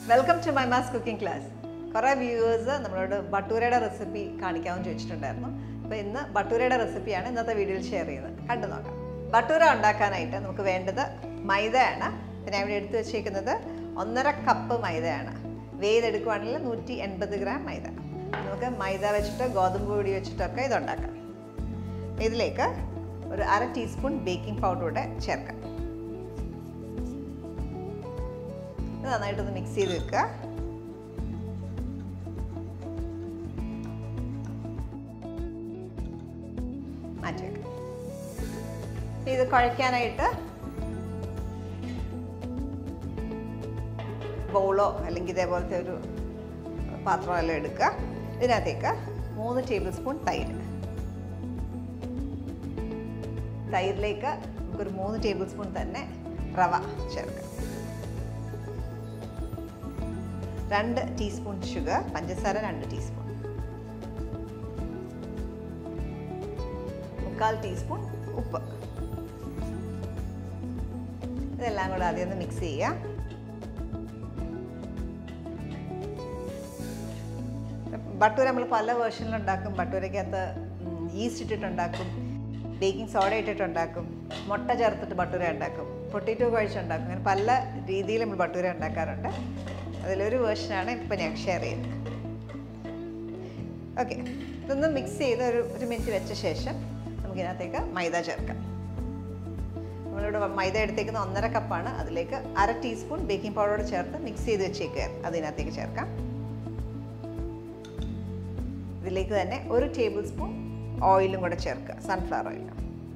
Welcome to Mahimas cooking class. Kora viewers nammalodu Bhatura recipe kanikavum choichittundairunnu. Appo innu Bhatura recipe aanu innathe video il share cheyyunnathu. Kandu nokkam. Bhatura undakkanayittu namukku vendathu maida aanu. Then I will eduthu vechikkunnathu 1.5 cup maida aanu. Weight edukkuvanil 180 gram maida. Namukku maida vechittu gothambu podi vechittokke idu undakkam. Idilekku oru 1/2 teaspoon baking powder ude cherkkam. നന്നായിട്ടൊന്ന് mix ചെയ്ത് വെക്കുക. മാറ്റി വെക്കുക. ഇത് കുഴയ്ക്കാനായിട്ട് ബൗളോ അല്ലെങ്കിൽ ഇതേപോലത്തെ ഒരു പാത്രമെല്ലാം എടുക്കുക. ഇതിനകത്തേക്ക് 3 ടേബിൾ സ്പൂൺ തൈര്. തൈരിലേക്ക് നമുക്കൊരു 3 ടേബിൾ സ്പൂൺ തന്നെ റവ ചേർക്കാം. 2 ടീസ്പൂൺ ഷുഗർ, പഞ്ചസാര 2 ടീസ്പൂൺ, 1/4 ടീസ്പൂൺ ഉപ്പ്. ഇതെല്ലാം കൂടെ ആദ്യം ഒന്ന് മിക്സ് ചെയ്യാം. ബട്ടൂര നമ്മൾ പല വേർഷനിലുണ്ടാക്കും. ബട്ടൂരയ്ക്കകത്ത് ഈസ്റ്റ് ഇട്ടിട്ടുണ്ടാക്കും, ബേക്കിംഗ് സോഡ ഇട്ടിട്ടുണ്ടാക്കും, മുട്ട ചേർത്തിട്ട് ബട്ടൂര ഉണ്ടാക്കും, പൊട്ടറ്റോ കുഴച്ചുണ്ടാക്കും. അങ്ങനെ പല രീതിയിൽ നമ്മൾ ബട്ടൂര ഉണ്ടാക്കാറുണ്ട്. അതിലൊരു വേർഷനാണ് ഇപ്പോൾ ഞാൻ ഷെയർ ചെയ്യുന്നത്. ഓക്കെ, ഇതൊന്ന് മിക്സ് ചെയ്ത് ഒരു മിനിറ്റ് വെച്ച ശേഷം നമുക്കിതിനകത്തേക്ക് മൈദ ചേർക്കാം. നമ്മളിവിടെ മൈദ എടുത്തേക്കുന്ന 1.5 കപ്പാണ്. അതിലേക്ക് 1/2 ടീസ്പൂൺ ബേക്കിംഗ് പൗഡർ ചേർത്ത് മിക്സ് ചെയ്ത് വെച്ചേക്കുക. അതിനകത്തേക്ക് ചേർക്കാം. ഇതിലേക്ക് തന്നെ 1 ടേബിൾ സ്പൂൺ ഓയിലും കൂടെ ചേർക്കുക, സൺഫ്ലവർ ഓയിൽ.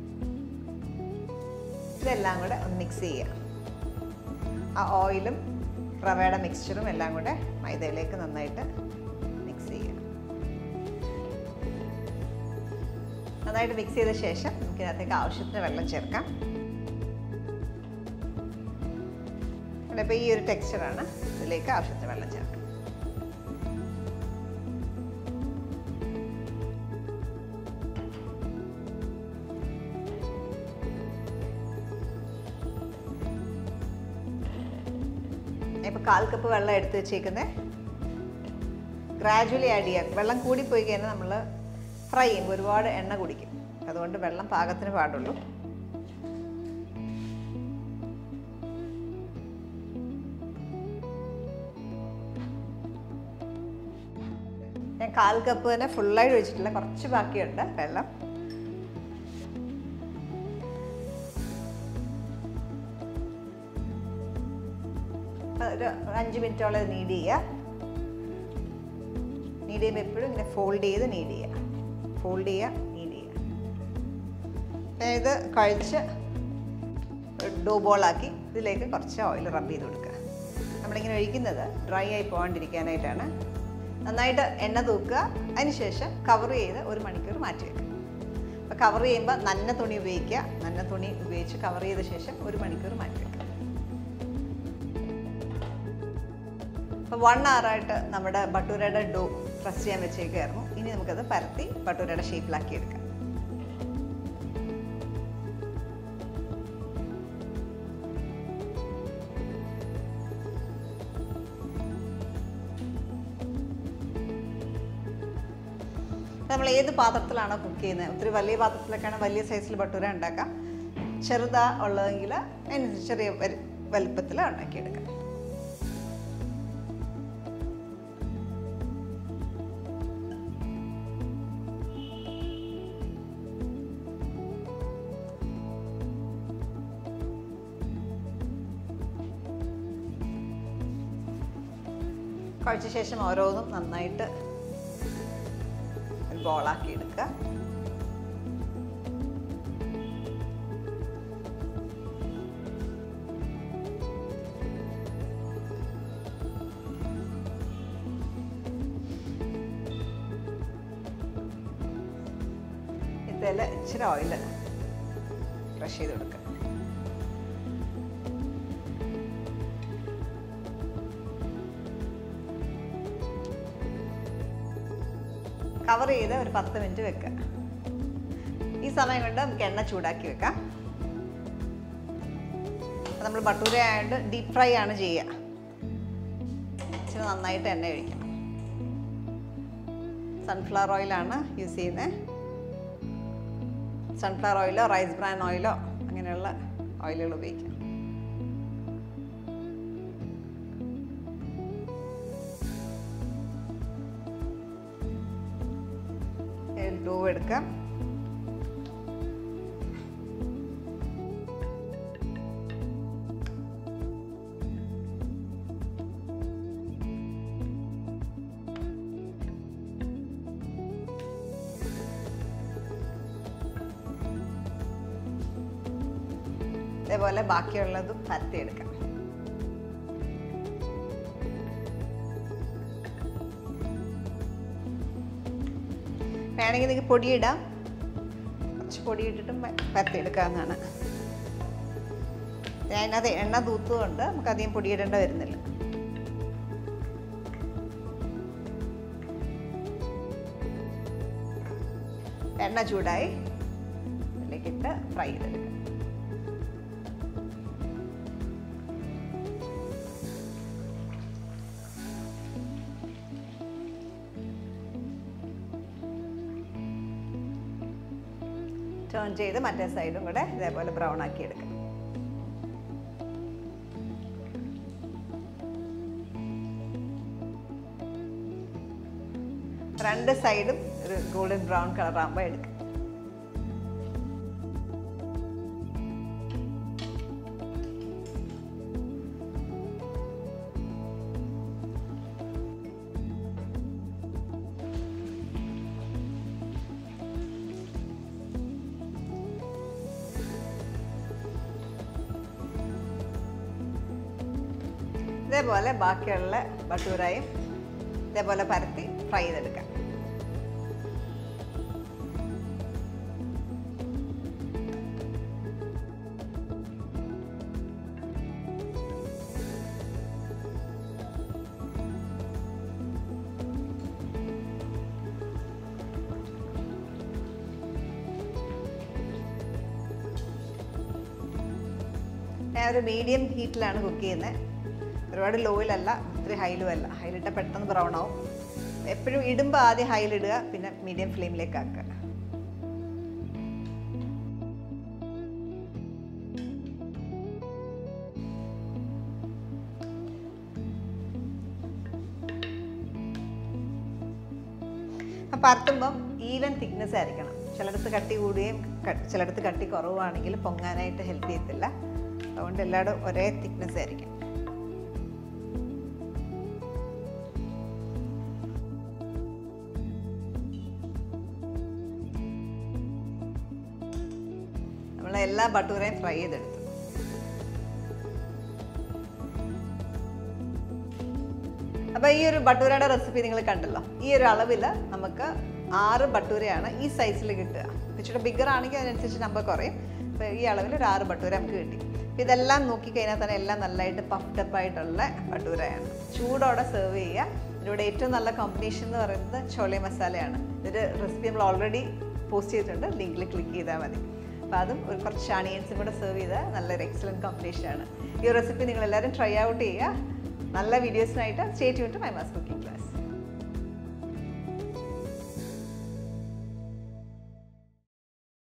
ഇതെല്ലാം കൂടെ ഒന്ന് മിക്സ് ചെയ്യുക. ആ ഓയിലും റവയുടെ മിക്സ്ചറും എല്ലാം കൂടെ മൈദയിലേക്ക് നന്നായിട്ട് മിക്സ് ചെയ്യുക. നന്നായിട്ട് മിക്സ് ചെയ്ത ശേഷം നമുക്കിതിനകത്തേക്ക് ആവശ്യത്തിന് വെള്ളം ചേർക്കാം. ഇപ്പോൾ ഈ ഒരു ടെക്സ്ചറാണ്. ഇതിലേക്ക് ആവശ്യത്തിന് വെള്ളം ചേർക്കാം. ഇപ്പോൾ 1/4 കപ്പ് വെള്ളം എടുത്ത് വെച്ചേക്കുന്നത്. ഗ്രാജുവലി ആഡ് ചെയ്യാം. വെള്ളം കൂടിപ്പോയി കഴിഞ്ഞാൽ നമ്മൾ ഫ്രൈ ചെയ്യുമ്പോൾ ഒരുപാട് എണ്ണ കുടിക്കും. അതുകൊണ്ട് വെള്ളം പാകത്തിന് പാടുള്ളൂ. ഞാൻ 1/4 കപ്പ് തന്നെ ഫുള്ളായിട്ട് ഒഴിച്ചിട്ടില്ല, കുറച്ച് ബാക്കിയുണ്ട് വെള്ളം. ഒരു 5 മിനിറ്റോളം നീഡ് ചെയ്യുക. നീഡ് ചെയ്യുമ്പോൾ എപ്പോഴും ഇങ്ങനെ ഫോൾഡ് ചെയ്ത് നീഡ് ചെയ്യുക, ഫോൾഡ് ചെയ്യുക, നീഡ് ചെയ്യുക. ഇത് കഴിച്ച് ഡോ ബോളാക്കി ഇതിലേക്ക് കുറച്ച് ഓയിൽ റബ്ബ് ചെയ്ത് കൊടുക്കുക. നമ്മളിങ്ങനെ ഒഴിക്കുന്നത് ഡ്രൈ ആയി പോകാണ്ടിരിക്കാനായിട്ടാണ്. നന്നായിട്ട് എണ്ണ തൂക്കുക. അതിനുശേഷം കവർ ചെയ്ത് 1 മണിക്കൂർ മാറ്റി വയ്ക്കുക. അപ്പോൾ കവർ ചെയ്യുമ്പോൾ നന്ന തുണി ഉപയോഗിക്കുക. നന്ന തുണി ഉപയോഗിച്ച് കവർ ചെയ്ത ശേഷം 1 മണിക്കൂർ മാറ്റി വയ്ക്കുക. അപ്പോൾ 1 hour നമ്മുടെ ബട്ടൂരയുടെ ഡോ പ്രസ് ചെയ്യാൻ വെച്ചേക്കായിരുന്നു. ഇനി നമുക്കത് പരത്തി ബട്ടൂരയുടെ ഷേപ്പിലാക്കി എടുക്കാം. നമ്മൾ ഏത് പാത്രത്തിലാണോ കുക്ക് ചെയ്യുന്നത്, ഒത്തിരി വലിയ പാത്രത്തിലൊക്കെയാണ് വലിയ സൈസിൽ ബട്ടൂര ഉണ്ടാക്കാം. ചെറുതാ ഉള്ളതെങ്കിൽ അതിനനുസരിച്ച് ചെറിയ വലുപ്പത്തിൽ ഉണ്ടാക്കിയെടുക്കാം. കഴിച്ച ശേഷം ഓരോന്നും നന്നായിട്ട് ബോളാക്കി എടുക്കുക. ഇതിൽ ഇച്ചിരി ഓയിൽ ബ്രഷ് ചെയ്ത് കൊടുക്കുക. കവർ ചെയ്ത് ഒരു 10 മിനിറ്റ് വെക്കുക. ഈ സമയം കൊണ്ട് നമുക്ക് എണ്ണ ചൂടാക്കി വെക്കാം. നമ്മൾ ബട്ടൂര ആയതുകൊണ്ട് ഡീപ് ഫ്രൈ ആണ് ചെയ്യുക. ഇച്ചിരി നന്നായിട്ട് എണ്ണ ഒഴിക്കണം. സൺഫ്ലവർ ഓയിലാണ് യൂസ് ചെയ്യുന്നത്. സൺഫ്ലവർ ഓയിലോ റൈസ് ബ്രാൻ ഓയിലോ അങ്ങനെയുള്ള ഓയിലുകൾ ഉപയോഗിക്കാം. ഡോ എടുക്കാം. ഇതേപോലെ ബാക്കിയുള്ളതും പരത്തിയെടുക്കാം. വേണമെങ്കിൽ നിങ്ങൾക്ക് പൊടിയിടാം. കുറച്ച് പൊടിയിട്ടിട്ടും പരത്തിയെടുക്കാവുന്നതാണ്. അതിനകത്ത് എണ്ണ തൂത്തുകൊണ്ട് നമുക്ക് അധികം പൊടിയിടേണ്ട വരുന്നില്ല. എണ്ണ ചൂടായി അതിലേക്കിട്ട് ഫ്രൈ ചെയ്തെടുക്കാം. ടേൺ ചെയ്ത് മറ്റേ സൈഡും കൂടെ ഇതേപോലെ ബ്രൗൺ ആക്കി എടുക്കാം. രണ്ട് സൈഡും ഒരു ഗോൾഡൻ ബ്രൗൺ കളർ ആകുമ്പോൾ എടുക്കാം. ഇതേപോലെ ബാക്കിയുള്ള ഭട്ടൂരയും ഇതേപോലെ പരത്തി ഫ്രൈ ചെയ്തെടുക്കാം. ഞാൻ ഒരു മീഡിയം ഹീറ്റിലാണ് കുക്ക് ചെയ്യുന്നത്. ഒരുപാട് ലോയിലല്ല, ഇത്തിരി ഹൈലും അല്ല. ഹൈലിട്ടാൽ പെട്ടെന്ന് ബ്രൗൺ ആവും. എപ്പോഴും ഇടുമ്പോൾ ആദ്യം ഹൈലിടുക, പിന്നെ മീഡിയം ഫ്ലെയിമിലേക്ക് ആക്കുക. പരത്തുമ്പം ഈവൻ തിക്നെസ് ആയിരിക്കണം. ചിലയിടത്ത് കട്ടി കൂടുകയും ചിലയിടത്ത് കട്ടി കുറവാണെങ്കിൽ പൊങ്ങാനായിട്ട് ഹെൽപ്പ് ചെയ്യത്തില്ല. അതുകൊണ്ട് എല്ലായിടും ഒരേ തിക്നെസ് ആയിരിക്കും. എല്ലാ ഭട്ടൂരയും ഫ്രൈ ചെയ്തെടുത്തു. അപ്പോൾ ഈ ഒരു ഭട്ടൂരയുടെ റെസിപ്പി നിങ്ങൾ കണ്ടല്ലോ. ഈ ഒരു അളവിൽ നമുക്ക് 6 ഭട്ടൂരയാണ് ഈ സൈസിൽ കിട്ടുക. ഇച്ചിരി ബിഗർ ആണെങ്കിൽ അതിനനുസരിച്ച് നമ്പർ കുറയും. അപ്പോൾ ഈ അളവിൽ ഒരു 6 ഭട്ടൂര നമുക്ക് കിട്ടി. ഇതെല്ലാം നോക്കിക്കഴിഞ്ഞാൽ തന്നെ എല്ലാം നല്ലതായിട്ട് പഫ്ഡ് ആയിട്ടുള്ള ഭട്ടൂരയാണ്. ചൂടോടെ സെർവ് ചെയ്യുക. ഇതിലൂടെ ഏറ്റവും നല്ല കോമ്പിനേഷൻ എന്ന് പറയുന്നത് ചോളെ മസാലയാണ്. ഇതൊരു റെസിപ്പി നമ്മൾ ഓൾറെഡി പോസ്റ്റ് ചെയ്തിട്ടുണ്ട്. ലിങ്കിൽ ക്ലിക്ക് ചെയ്താൽ മതി. അപ്പോൾ അതും ഒരു കുറച്ച് ആണിയൻസും കൂടെ സെർവ് ചെയ്താൽ നല്ലൊരു എക്സലൻറ്റ് കോമ്പിനേഷനാണ്. ഈ റെസിപ്പി നിങ്ങളെല്ലാവരും ട്രൈ ഔട്ട് ചെയ്യുക. നല്ല വീഡിയോസിനായിട്ട് സ്റ്റേ ട്യൂൺ ടു മൈമാസ് കുക്കിംഗ്.